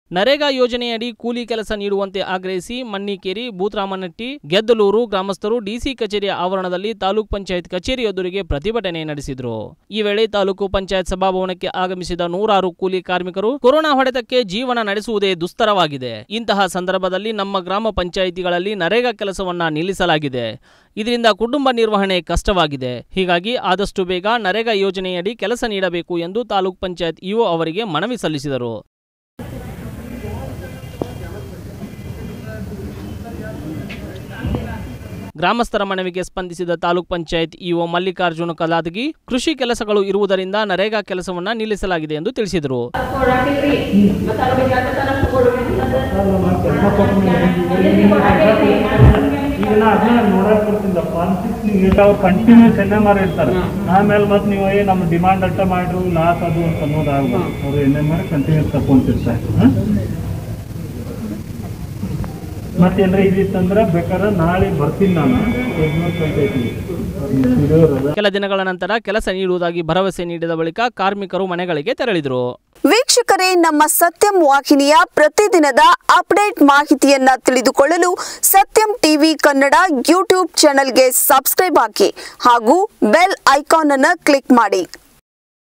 ನರೇಗಾ ಯೋಜನೆಯಡಿ ಕೂಲಿ ಕೆಲಸ ನೀಡುವಂತೆ ಆಗ್ರಹಿಸಿ ಮಣ್ಣಿಕೇರಿ, ಬೂತ್ರಾಮನಟ್ಟಿ, ಗೆದ್ದಲೂರು ಗ್ರಾಮಸ್ಥರು ಡಿಸಿ ಕಚೇರಿಯ ಆವರಣದಲ್ಲಿ ತಾಲೂಕ್ ಪಂಚಾಯತ್ ಕಚೇರಿ ಎದುರಿಗೆ ಪ್ರತಿಭಟನೆ ನಡೆಸಿದರು. ಈ ವೇಳೆ ತಾಲೂಕು ಪಂಚಾಯತ್ ಸಭಾಭವನಕ್ಕೆ ಆಗಮಿಸಿದ ನೂರಾರು ಕೂಲಿ ಕಾರ್ಮಿಕರು ಕೊರೋನಾ ಹೊಡೆತಕ್ಕೆ ಜೀವನ ನಡೆಸುವುದೇ ದುಸ್ತರವಾಗಿದೆ. ಇಂತಹ ಸಂದರ್ಭದಲ್ಲಿ ನಮ್ಮ ಗ್ರಾಮ ಪಂಚಾಯಿತಿಗಳಲ್ಲಿ ನರೇಗಾ ಕೆಲಸವನ್ನ ನಿಲ್ಲಿಸಲಾಗಿದೆ. ಇದರಿಂದ ಕುಟುಂಬ ನಿರ್ವಹಣೆ ಕಷ್ಟವಾಗಿದೆ. ಹೀಗಾಗಿ ಆದಷ್ಟು ಬೇಗ ನರೇಗಾ ಯೋಜನೆಯಡಿ ಕೆಲಸ ನೀಡಬೇಕು ಎಂದು ತಾಲೂಕ್ ಪಂಚಾಯತ್ ಇಒ ಅವರಿಗೆ ಮನವಿ ಸಲ್ಲಿಸಿದರು. ಗ್ರಾಮಸ್ಥರ ಮನವಿಗೆ ಸ್ಪಂದಿಸಿದ ತಾಲೂಕ್ ಪಂಚಾಯತ್ ಇಒ ಮಲ್ಲಿಕಾರ್ಜುನ ಕಲಾದಗಿ ಕೃಷಿ ಕೆಲಸಗಳು ಇರುವುದರಿಂದ ನರೇಗಾ ಕೆಲಸವನ್ನ ನಿಲ್ಲಿಸಲಾಗಿದೆ ಎಂದು ತಿಳಿಸಿದರು. ಕಂಟಿನ್ಯೂಸ್ NMR ಇರ್ತಾರೆ. ಆಮೇಲೆ ಮತ್ತೆ ನೀವು ನಮ್ಮ ಡಿಮಾಂಡ್ ಅಟ್ಟ ಮಾಡ್ರು ಲಾಸ್ ಅದು ಅಂತ ಅನ್ನೋದಾಗಲ್ಲ. ಅವರು NMR ಕಂಟಿನ್ಯೂಸ್ ತಗೊಂತಿರ್ತಾರೆ. ಮತ್ತೇನ್ರ ಇದಿತ್ತಂದ್ರೆ ಬೇಕಾದ್ರೆ ನಾಳೆ ಬರ್ತೀನಿ ನಾನು. ಕೆಲ ದಿನಗಳ ನಂತರ ಕೆಲಸ ನೀಡುವುದಾಗಿ ಭರವಸೆ ನೀಡಿದ ಬಳಿಕ ಕಾರ್ಮಿಕರು ಮನೆಗಳಿಗೆ ತೆರಳಿದರು. ವೀಕ್ಷಕರೇ, ನಮ್ಮ ಸತ್ಯಂ ವಾಹಿನಿಯ ಪ್ರತಿದಿನದ ಅಪ್ಡೇಟ್ ಮಾಹಿತಿಯನ್ನ ತಿಳಿದುಕೊಳ್ಳಲು ಸತ್ಯಂ ಟಿವಿ ಕನ್ನಡ ಯೂಟ್ಯೂಬ್ ಚಾನೆಲ್ಗೆ ಸಬ್ಸ್ಕ್ರೈಬ್ ಹಾಕಿ ಹಾಗೂ ಬೆಲ್ ಐಕಾನ್ ಅನ್ನು ಕ್ಲಿಕ್ ಮಾಡಿ.